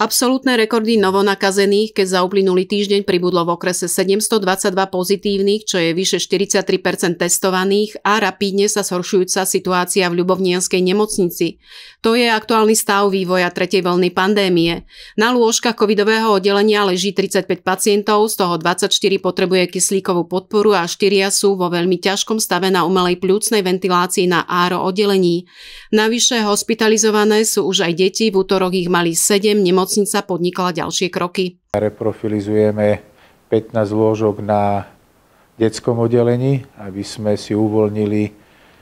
Absolútne rekordy novonakazených, keď za uplynulý týždeň pribudlo v okrese 722 pozitívnych, čo je vyše 43% testovaných a rapídne sa zhoršujúca situácia v ľubovnianskej nemocnici. To je aktuálny stav vývoja tretej vlny pandémie. Na lôžkach covidového oddelenia leží 35 pacientov, z toho 24 potrebuje kyslíkovú podporu a 4 sú vo veľmi ťažkom stave na umelej pľúcnej ventilácii na áro oddelení. Navyše hospitalizované sú už aj deti, v útorok ich mali 7, nemocnica podnikla ďalšie kroky. Reprofilizujeme 15 lôžok na detskom oddelení, aby sme si uvoľnili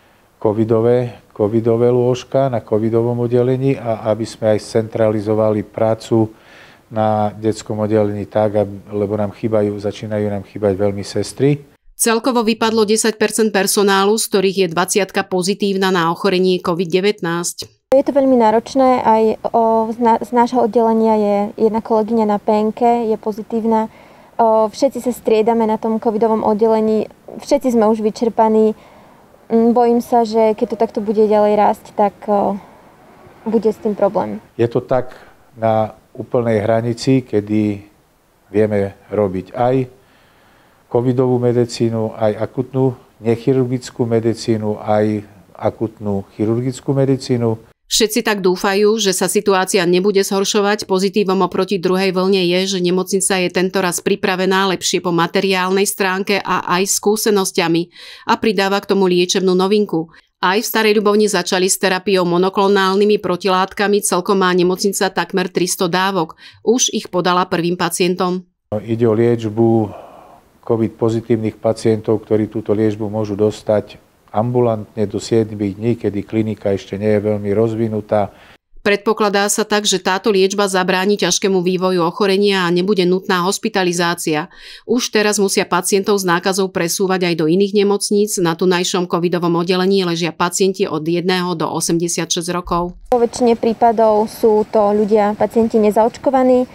covidové lôžka na covidovom oddelení a aby sme aj centralizovali prácu na detskom oddelení tak, lebo začínajú nám chýbať veľmi sestry. Celkovo vypadlo 10% personálu, z ktorých je 20 pozitívna na ochorenie COVID-19. Je to veľmi náročné, aj z nášho oddelenia je jedna kolegyňa na PNK, je pozitívna. Všetci sa striedame na tom covidovom oddelení, všetci sme už vyčerpaní. Bojím sa, že keď to takto bude ďalej rásť, tak bude s tým problém. Je to tak na úplnej hranici, kedy vieme robiť aj covidovú medicínu, aj akutnú nechirurgickú medicínu, aj akutnú chirurgickú medicínu. Všetci tak dúfajú, že sa situácia nebude zhoršovať. Pozitívom oproti druhej vlne je, že nemocnica je tentoraz pripravená lepšie po materiálnej stránke a aj skúsenosťami a pridáva k tomu liečebnú novinku. Aj v Starej Ľubovni začali s terapiou monoklonálnymi protilátkami, celkom má nemocnica takmer 300 dávok. Už ich podala prvým pacientom. Ide o liečbu COVID pozitívnych pacientov, ktorí túto liečbu môžu dostať ambulantne do 7 dní, kedy klinika ešte nie je veľmi rozvinutá. Predpokladá sa tak, že táto liečba zabráni ťažkému vývoju ochorenia a nebude nutná hospitalizácia. Už teraz musia pacientov s nákazou presúvať aj do iných nemocníc. Na tunajšom covidovom oddelení ležia pacienti od 1 do 86 rokov. Po väčšine prípadov sú to pacienti nezaočkovaní.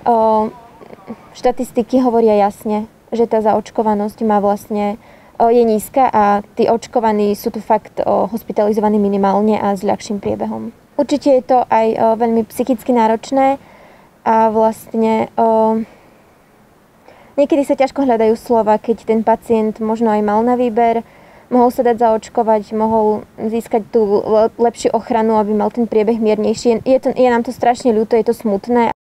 Štatistiky hovoria jasne, že tá zaočkovanosť je nízka a tí očkovaní sú tu fakt hospitalizovaní minimálne a s ľahším priebehom. Určite je to aj veľmi psychicky náročné a vlastne niekedy sa ťažko hľadajú slova, keď ten pacient možno aj mal na výber, mohol sa dať zaočkovať, mohol získať tú lepšiu ochranu, aby mal ten priebeh miernejší. Je nám to strašne ľúto, je to smutné.